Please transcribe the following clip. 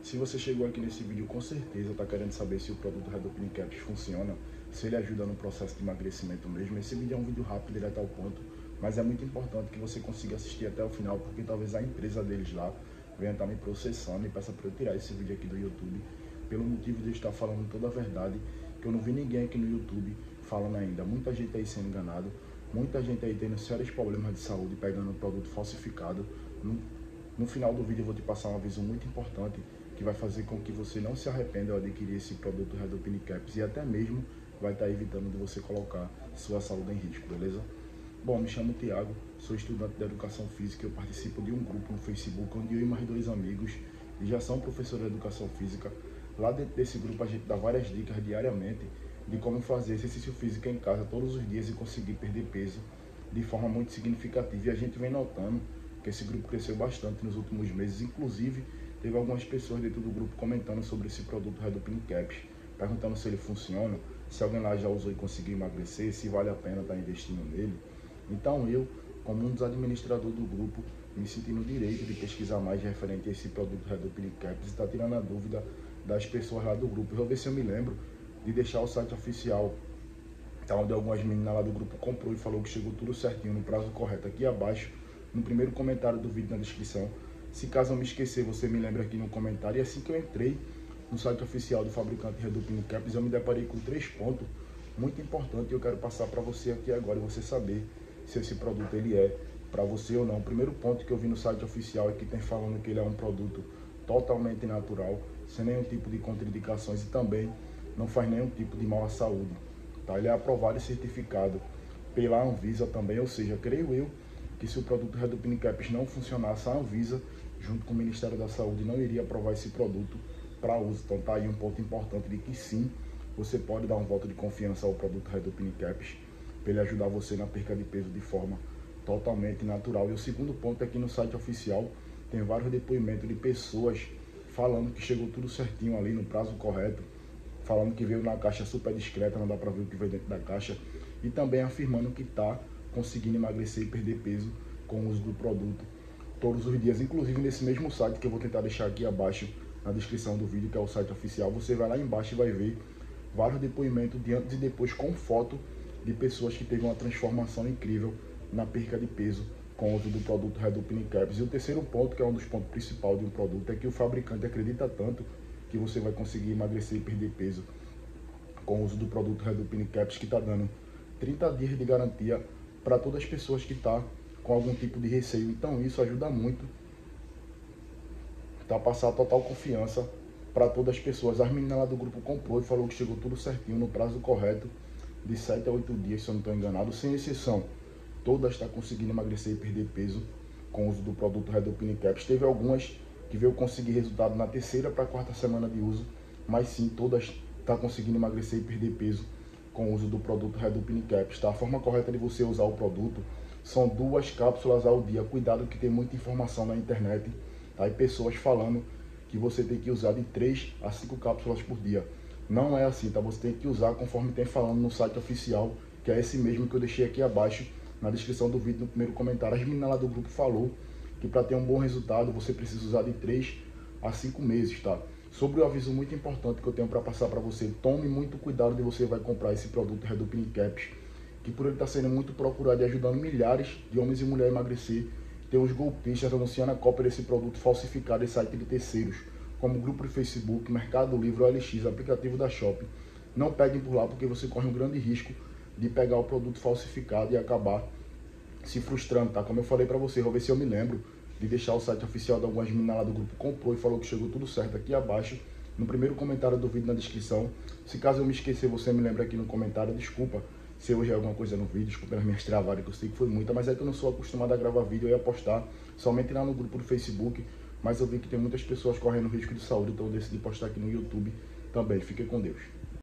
Se você chegou aqui nesse vídeo, com certeza está querendo saber se o produto Redupin Caps funciona, se ele ajuda no processo de emagrecimento mesmo. Esse vídeo é um vídeo rápido, direto ao ponto, mas é muito importante que você consiga assistir até o final, porque talvez a empresa deles lá venha estar me processando e peça para eu tirar esse vídeo aqui do YouTube, pelo motivo de eu estar falando toda a verdade, que eu não vi ninguém aqui no YouTube falando ainda. Muita gente aí sendo enganado, muita gente aí tendo sérios problemas de saúde, pegando um produto falsificado. No final do vídeo eu vou te passar um aviso muito importante que vai fazer com que você não se arrependa ao adquirir esse produto Redupin Caps e até mesmo vai estar evitando de você colocar sua saúde em risco, beleza? Bom, me chamo Thiago, sou estudante de Educação Física, eu participo de um grupo no Facebook onde eu e mais 2 amigos já são professores de Educação Física. Lá dentro desse grupo a gente dá várias dicas diariamente de como fazer exercício físico em casa todos os dias e conseguir perder peso de forma muito significativa. E a gente vem notando que esse grupo cresceu bastante nos últimos meses, inclusive teve algumas pessoas dentro do grupo comentando sobre esse produto Redupin Caps, perguntando se ele funciona, se alguém lá já usou e conseguiu emagrecer, se vale a pena estar investindo nele. Então eu, como um dos administradores do grupo, me senti no direito de pesquisar mais referente a esse produto Redupin Caps e está tirando a dúvida das pessoas lá do grupo. Eu vou ver se eu me lembro de deixar o site oficial, tá, onde algumas meninas lá do grupo comprou e falou que chegou tudo certinho no prazo correto, aqui abaixo, no primeiro comentário do vídeo na descrição. Se caso eu me esquecer, você me lembra aqui no comentário. E assim que eu entrei no site oficial do fabricante Redupin Caps, eu me deparei com 3 pontos muito importantes e eu quero passar para você aqui agora e você saber se esse produto ele é para você ou não. O primeiro ponto que eu vi no site oficial é que tem falando que ele é um produto totalmente natural, sem nenhum tipo de contraindicações e também não faz nenhum tipo de mal à saúde, tá? Ele é aprovado e certificado pela Anvisa também, ou seja, creio eu que se o produto Redupin Caps não funcionasse, a Anvisa, junto com o Ministério da Saúde, não iria aprovar esse produto para uso. Então tá aí um ponto importante de que sim, você pode dar um voto de confiança ao produto Redupin Caps, para ele ajudar você na perca de peso de forma totalmente natural. E o segundo ponto é que no site oficial tem vários depoimentos de pessoas falando que chegou tudo certinho ali no prazo correto, falando que veio na caixa super discreta, não dá para ver o que veio dentro da caixa, e também afirmando que está conseguindo emagrecer e perder peso com o uso do produto todos os dias. Inclusive nesse mesmo site, que eu vou tentar deixar aqui abaixo na descrição do vídeo, que é o site oficial, você vai lá embaixo e vai ver vários depoimentos de antes e depois com foto de pessoas que teve uma transformação incrível na perca de peso com o uso do produto Redupin Caps. E o terceiro ponto, que é um dos pontos principais de um produto, é que o fabricante acredita tanto que você vai conseguir emagrecer e perder peso com o uso do produto Redupin Caps, que está dando 30 dias de garantia para todas as pessoas que estão com algum tipo de receio. Então isso ajuda muito, tá? Passar total confiança para todas as pessoas. As meninas lá do grupo comprou e falou que chegou tudo certinho no prazo correto de 7 a 8 dias, se eu não estou enganado, sem exceção. Todas estão conseguindo emagrecer e perder peso com o uso do produto Redupin Caps. Teve algumas que veio conseguir resultado na 3ª para a 4ª semana de uso, mas sim, todas estão conseguindo emagrecer e perder peso com o uso do produto Redupin Caps, tá? A forma correta de você usar o produto são 2 cápsulas ao dia. Cuidado que tem muita informação na internet, tá? E pessoas falando que você tem que usar de 3 a 5 cápsulas por dia. Não é assim, tá? Você tem que usar conforme tem falando no site oficial, que é esse mesmo que eu deixei aqui abaixo na descrição do vídeo, no primeiro comentário. As meninas lá do grupo falou que para ter um bom resultado você precisa usar de 3 a 5 meses, tá? Sobre o aviso muito importante que eu tenho para passar para você, tome muito cuidado de você vai comprar esse produto Redupin Caps, que por ele estar sendo muito procurado e ajudando milhares de homens e mulheres a emagrecer, tem os golpistas anunciando a cópia desse produto falsificado em site de terceiros, como grupo de Facebook, Mercado Livre, OLX, aplicativo da Shopping. Não peguem por lá, porque você corre um grande risco de pegar o produto falsificado e acabar se frustrando, tá? Como eu falei pra você, vou ver se eu me lembro de deixar o site oficial de algumas meninas lá do grupo comprou e falou que chegou tudo certo aqui abaixo, no primeiro comentário do vídeo na descrição. Se caso eu me esquecer, você me lembra aqui no comentário. Desculpa se eu errei alguma coisa no vídeo, desculpa as minhas travadas, que eu sei que foi muita, mas é que eu não sou acostumado a gravar vídeo e a postar somente lá no grupo do Facebook, mas eu vi que tem muitas pessoas correndo risco de saúde, então eu decidi postar aqui no YouTube também. Fique com Deus.